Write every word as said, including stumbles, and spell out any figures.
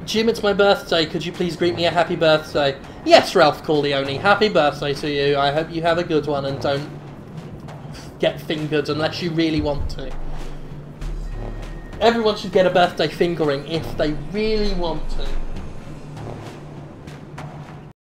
Jim, it's my birthday. Could you please greet me a happy birthday? Yes, Ralph Corleone. Happy birthday to you. I hope you have a good one and don't get fingered unless you really want to. Everyone should get a birthday fingering if they really want to.